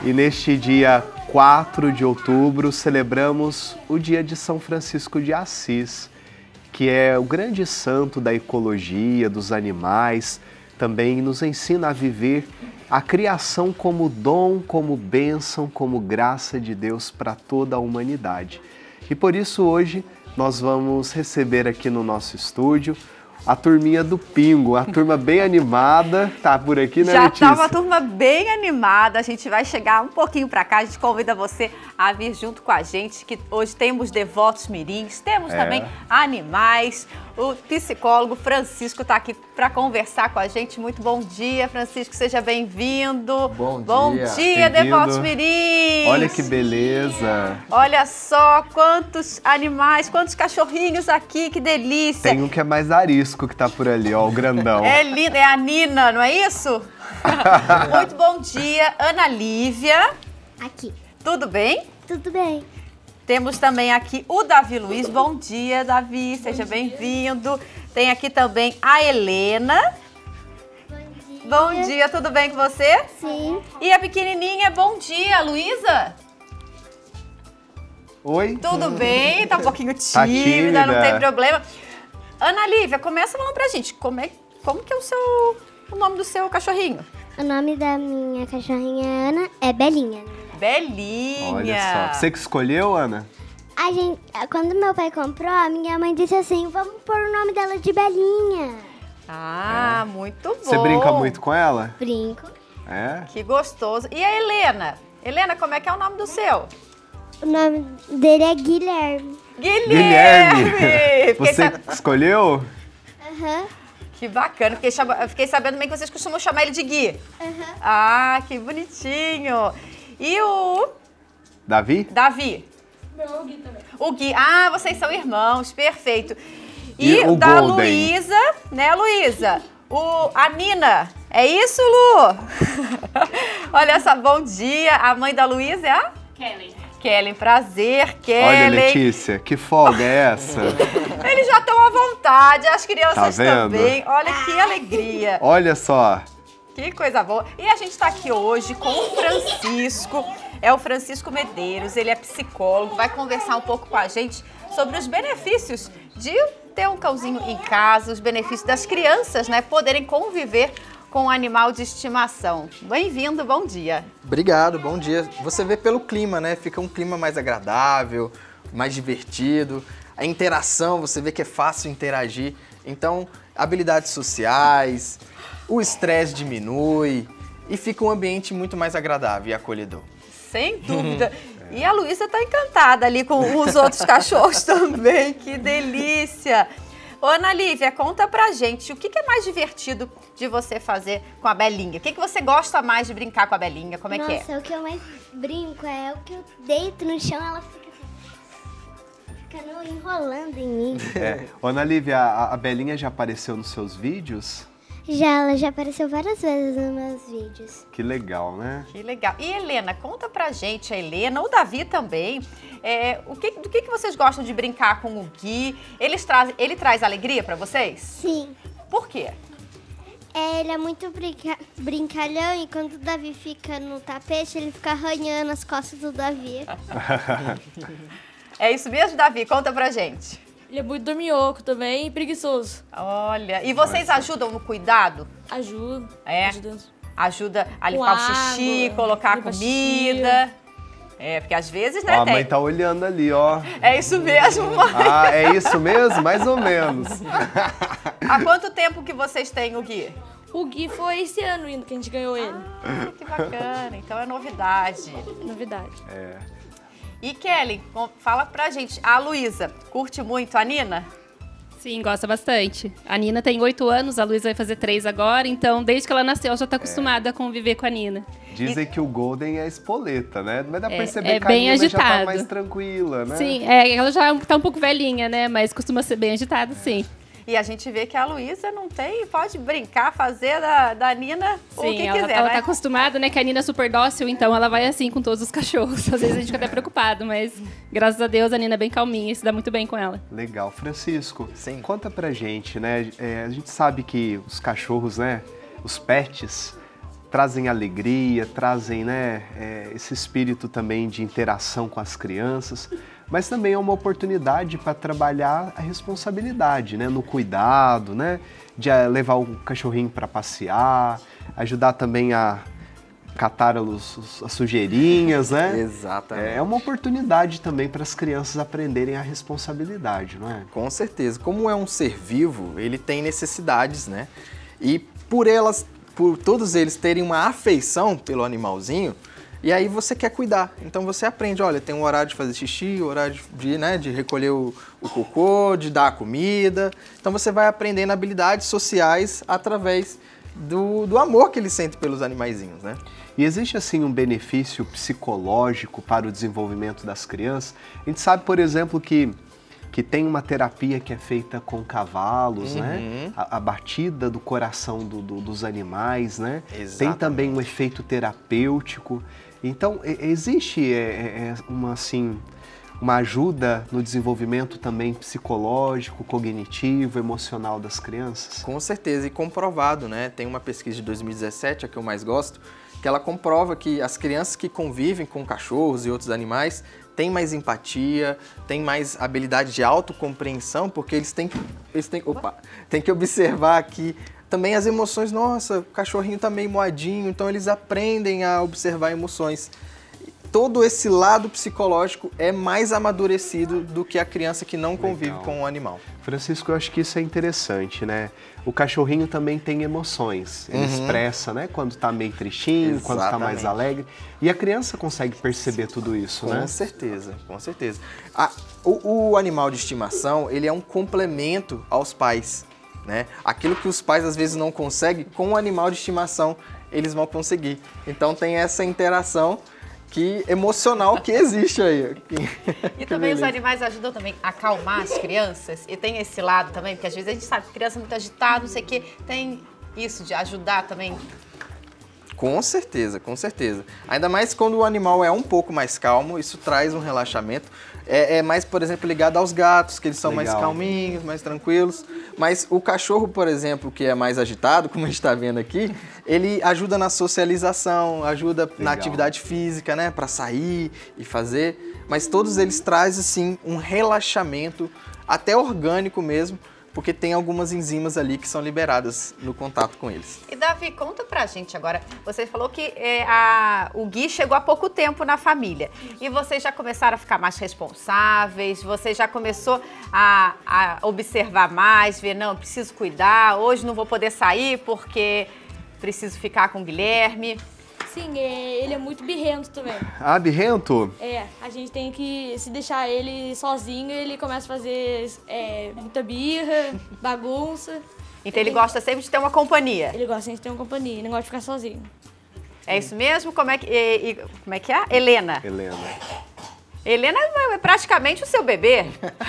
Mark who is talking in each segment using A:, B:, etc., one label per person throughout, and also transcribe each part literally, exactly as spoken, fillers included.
A: E neste dia quatro de outubro celebramos o dia de São Francisco de Assis, que é o grande santo da ecologia, dos animais, também nos ensina a viver a criação como dom, como bênção, como graça de Deus para toda a humanidade. E por isso hoje nós vamos receber aqui no nosso estúdio a turminha do Pingo, a turma bem animada, tá por aqui, né,
B: Já
A: Letícia?
B: tá uma turma bem animada, a gente vai chegar um pouquinho para cá, a gente convida você a vir junto com a gente, que hoje temos devotos mirins, temos
A: É.
B: também animais, o psicólogo Francisco tá aqui para conversar com a gente. Muito bom dia, Francisco, seja bem-vindo.
C: Bom dia.
B: Bom dia,
A: Bem-vindo.
B: devotos mirins.
A: Olha que beleza!
B: Olha só quantos animais, quantos cachorrinhos aqui, que delícia.
A: Tem um que é mais arisco que tá por ali, ó, o grandão.
B: É linda, é a Nina, não é isso? Muito bom dia, Ana Lívia.
D: Aqui.
B: Tudo bem?
D: Tudo bem?
B: Temos também aqui o Davi Luiz. Bom dia, Davi, seja bem-vindo. Tem aqui também a Helena.
D: Bom dia.
B: Bom dia, tudo bem com você?
D: Sim.
B: E a pequenininha, bom dia, Luísa.
A: Oi?
B: Tudo bem? Tá um pouquinho
A: Tá
B: tímida, não
A: tímida.
B: tem problema. Ana Lívia, começa falando pra gente, como, é, como que é o seu, o nome do seu cachorrinho?
D: O nome da minha cachorrinha Ana é Belinha.
B: Belinha.
A: Olha só. Você que escolheu, Ana?
D: A gente, quando meu pai comprou, a minha mãe disse assim, vamos pôr o nome dela de Belinha.
B: Ah, muito bom.
A: Você brinca muito com ela?
D: Brinco.
A: É?
B: Que gostoso. E a Helena? Helena, como é que é o nome do seu?
D: O nome dele é Guilherme.
B: Guilherme! Fiquei
A: Você
B: sab-
A: que escolheu?
D: Aham.
B: Que bacana. Fiquei, chama- eu fiquei sabendo também que vocês costumam chamar ele de Gui.
D: Aham.
B: Ah, que bonitinho. E o
A: Davi?
B: Davi?
E: Não, o Gui também.
B: O Gui. Ah, vocês são irmãos. Perfeito. E,
A: E o
B: da
A: Golden?
B: Luísa, né, Luísa? O, a Nina. É isso, Lu? Olha só, bom dia. A mãe da Luísa é a?
E: Kelly.
B: Kellen, prazer, Kellen.
A: Olha, Letícia, que folga é essa?
B: Eles já estão à vontade, as crianças
A: Tá vendo?
B: também. Olha que alegria.
A: Olha só.
B: Que coisa boa. E a gente está aqui hoje com o Francisco. É o Francisco Medeiros, ele é psicólogo, vai conversar um pouco com a gente sobre os benefícios de ter um cãozinho em casa, os benefícios das crianças, né, poderem conviver com um animal de estimação. Bem-vindo, bom dia.
C: Obrigado, bom dia. Você vê pelo clima, né? Fica um clima mais agradável, mais divertido. A interação, você vê que é fácil interagir. Então, habilidades sociais, o estresse diminui e fica um ambiente muito mais agradável e acolhedor.
B: Sem dúvida. E a Luísa tá encantada ali com os outros cachorros também. Que delícia. Ô, Ana Lívia, conta pra gente, o que que é mais divertido de você fazer com a Belinha? O que que você gosta mais de brincar com a Belinha? Como é
D: Nossa,
B: que é?
D: o que eu mais brinco é o que eu deito no chão, ela fica assim, fica no- enrolando em mim.
A: É. Ô, Ana Lívia, a, a Belinha já apareceu nos seus vídeos?
D: Já, ela já apareceu várias vezes nos meus vídeos.
A: Que legal, né?
B: Que legal. E Helena, conta pra gente, a Helena, o Davi também, é, o que, do que, que vocês gostam de brincar com o Gui? Eles traz, ele traz alegria pra vocês?
D: Sim.
B: Por quê?
D: É, ele é muito brinca- brincalhão e quando o Davi fica no tapete, ele fica arranhando as costas do Davi.
B: É isso mesmo, Davi? Conta pra gente.
E: Ele é muito dorminhoco também e preguiçoso.
B: Olha, e vocês ajudam no cuidado?
E: Ajuda.
B: É?
E: Ajuda.
B: Ajuda a
E: Com
B: limpar o xixi,
E: água,
B: colocar
E: limpar
B: comida. É, porque às vezes, né,
A: Ó, a
B: tem...
A: mãe tá olhando ali, ó.
B: É isso mesmo, mãe.
A: Ah, é isso mesmo? Mais ou menos.
B: Há quanto tempo que vocês têm o Gui?
E: O Gui foi esse ano ainda que a gente ganhou ele.
B: Ah, que bacana. Então é novidade.
E: Novidade.
A: É.
B: E Kelly, com- fala pra gente, a Luísa, curte muito a Nina?
F: Sim, gosta bastante. A Nina tem oito anos, a Luísa vai fazer três agora, então desde que ela nasceu ela já está acostumada a conviver com a Nina.
A: Dizem que o Golden é espoleta, né? Mas dá pra
F: É,
A: perceber
F: é
A: que a
F: bem
A: Nina já tá
F: agitado.
A: mais tranquila, né?
F: Sim, é, ela já está um pouco velhinha, né? Mas costuma ser bem agitada, sim.
B: E a gente vê que a Luísa não tem, pode brincar, fazer da, da Nina o
F: Sim,
B: que
F: ela,
B: quiser,
F: ela
B: né?
F: tá acostumada, né? Que a Nina é super dócil, então ela vai assim com todos os cachorros. Às vezes a gente fica até preocupado, mas graças a Deus a Nina é bem calminha e se dá muito bem com ela.
A: Legal. Francisco,
C: Sim.
A: conta pra gente, né? É, a gente sabe que os cachorros, né? Os pets trazem alegria, trazem, né, é, esse espírito também de interação com as crianças, mas também é uma oportunidade para trabalhar a responsabilidade, né, no cuidado, né, de levar o cachorrinho para passear, ajudar também a catar os, as sujeirinhas, né?
C: Exatamente.
A: É uma oportunidade também para as crianças aprenderem a responsabilidade, não é?
C: Com certeza. Como é um ser vivo, ele tem necessidades, né? E por elas, por todos eles terem uma afeição pelo animalzinho, e aí você quer cuidar. Então você aprende, olha, tem um horário de fazer xixi, um horário de, né, de recolher o, o cocô, de dar a comida. Então você vai aprendendo habilidades sociais através do, do amor que ele sente pelos animaizinhos, né?
A: E existe, assim, um benefício psicológico para o desenvolvimento das crianças? A gente sabe, por exemplo, que, que tem uma terapia que é feita com cavalos, uhum. né? A, a batida do coração do, do, dos animais, né?
C: Exatamente.
A: Tem também um efeito terapêutico. Então, existe é, é, uma, assim, uma ajuda no desenvolvimento também psicológico, cognitivo, emocional das crianças?
C: Com certeza, e comprovado, né? Tem uma pesquisa de dois mil e dezessete, a que eu mais gosto, que ela comprova que as crianças que convivem com cachorros e outros animais têm mais empatia, têm mais habilidade de autocompreensão, porque eles têm que, eles têm, opa, têm que observar aqui também as emoções. Nossa, o cachorrinho tá meio moadinho, então eles aprendem a observar emoções. Todo esse lado psicológico é mais amadurecido do que a criança que não convive
A: Legal.
C: com o animal.
A: Francisco, eu acho que isso é interessante, né? O cachorrinho também tem emoções, ele
C: Uhum.
A: expressa, né? Quando tá meio tristinho, quando tá mais
C: Exatamente.
A: alegre. E a criança consegue perceber tudo isso,
C: Com
A: né?
C: certeza, com certeza. A, o, o animal de estimação, ele é um complemento aos pais, né? Aquilo que os pais às vezes não conseguem, com o animal de estimação eles vão conseguir. Então tem essa interação que emocional que existe aí.
B: E também os animais ajudam também a acalmar as crianças. E tem esse lado também, porque às vezes a gente sabe que criança é muito agitada, não sei o quê. Tem isso de ajudar também.
C: Com certeza, com certeza. Ainda mais quando o animal é um pouco mais calmo, isso traz um relaxamento. É, é mais, por exemplo, ligado aos gatos, que eles são
A: Legal.
C: mais calminhos, mais tranquilos. Mas o cachorro, por exemplo, que é mais agitado, como a gente está vendo aqui, ele ajuda na socialização, ajuda
A: Legal.
C: na atividade física, né? Para sair e fazer. Mas todos eles trazem, assim, um relaxamento, até orgânico mesmo, porque tem algumas enzimas ali que são liberadas no contato com eles.
B: E Davi, conta pra gente agora. Você falou que é, a, o Gui chegou há pouco tempo na família. E vocês já começaram a ficar mais responsáveis? Você já começou a, a observar mais, ver, não, preciso cuidar, hoje não vou poder sair porque preciso ficar com o Guilherme.
E: Sim, é, ele é muito birrento também.
A: Ah, birrento?
E: É, a gente tem que, se deixar ele sozinho, ele começa a fazer é, muita birra, bagunça.
B: Então ele gosta sempre de ter uma companhia.
E: Ele gosta sempre de ter uma companhia, ele não gosta de ficar sozinho.
B: É isso mesmo? Como é que, e, e, como é, que é? Helena.
A: Helena.
B: Helena é praticamente o seu bebê.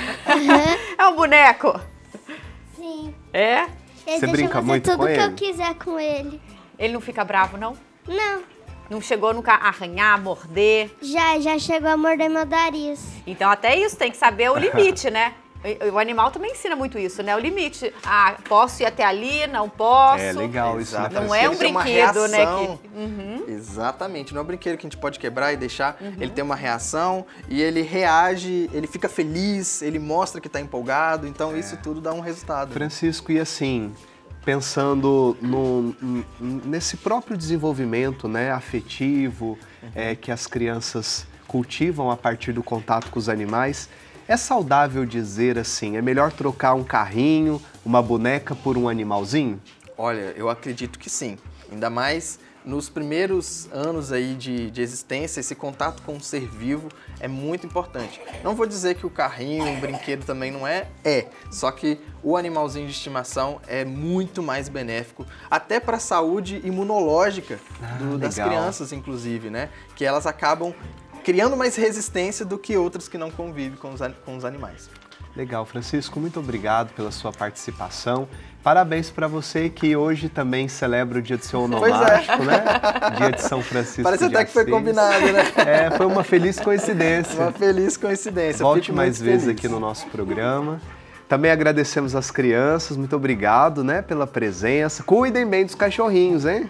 B: É um boneco.
D: Sim.
B: É?
D: Ele
A: Você
D: deixa
A: brinca
D: eu fazer
A: muito
D: tudo
A: com
D: que
A: ele?
D: eu quiser com ele.
B: Ele não fica bravo, não?
D: Não.
B: Não chegou nunca a arranhar, a morder?
D: Já, já chegou a morder meu nariz.
B: Então até isso, tem que saber o limite, né? O animal também ensina muito isso, né? O limite. Ah, posso ir até ali, não posso.
A: É legal isso, né?
B: Não
A: Francisco?
B: é um
C: Ele tem uma
B: brinquedo, né?
C: reação.
B: Que... Uhum.
C: Exatamente, não é um brinquedo que a gente pode quebrar e deixar. Ele tem uma reação e ele reage, ele fica feliz, ele mostra que está empolgado, então isso tudo dá um resultado.
A: Francisco, e assim, pensando no, n- nesse próprio desenvolvimento, né, afetivo, é, que as crianças cultivam a partir do contato com os animais, é saudável dizer assim, é melhor trocar um carrinho, uma boneca por um animalzinho?
C: Olha, eu acredito que sim. Ainda mais nos primeiros anos aí de, de existência, esse contato com um ser vivo é muito importante. Não vou dizer que o carrinho, o brinquedo também não é, é. Só que o animalzinho de estimação é muito mais benéfico, até para a saúde imunológica do-
A: Ah,
C: das
A: legal.
C: crianças, inclusive, né? Que elas acabam criando mais resistência do que outras que não convivem com os, an- com os animais.
A: Legal, Francisco, muito obrigado pela sua participação. Parabéns para você que hoje também celebra o dia do seu onomástico, né? Dia de São Francisco
C: Parece
A: de
C: até que foi
A: Assis.
C: combinado, né?
A: É, foi uma feliz coincidência.
C: Uma feliz coincidência.
A: Volte
C: Fico
A: mais
C: muito
A: vezes
C: feliz.
A: aqui no nosso programa. Também agradecemos as crianças, muito obrigado, né, pela presença. Cuidem bem dos cachorrinhos, hein?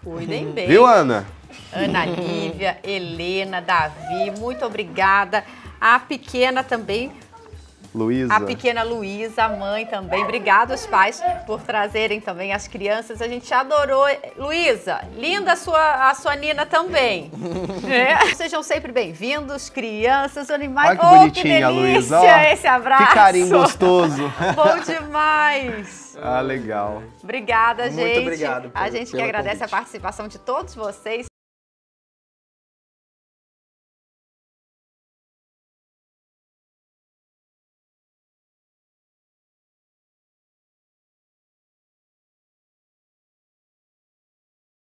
B: Cuidem bem.
A: Viu, Ana?
B: Ana Lívia, Helena, Davi, muito obrigada. A pequena também,
A: Luísa.
B: a pequena Luísa, a mãe também. Obrigada aos pais por trazerem também as crianças. A gente adorou. Luísa, linda a sua, a sua Nina também. É. Sejam sempre bem-vindos, crianças, animais.
A: Olha que
B: Oh,
A: bonitinha,
B: que
A: Luísa.
B: delícia
A: Ó,
B: esse abraço.
A: Que carinho gostoso.
B: Bom demais.
A: Ah, legal.
B: Obrigada,
C: Muito
B: gente.
C: obrigado
B: A
C: pelo-
B: gente que
C: pelo
B: agradece
C: convite.
B: a participação de todos vocês.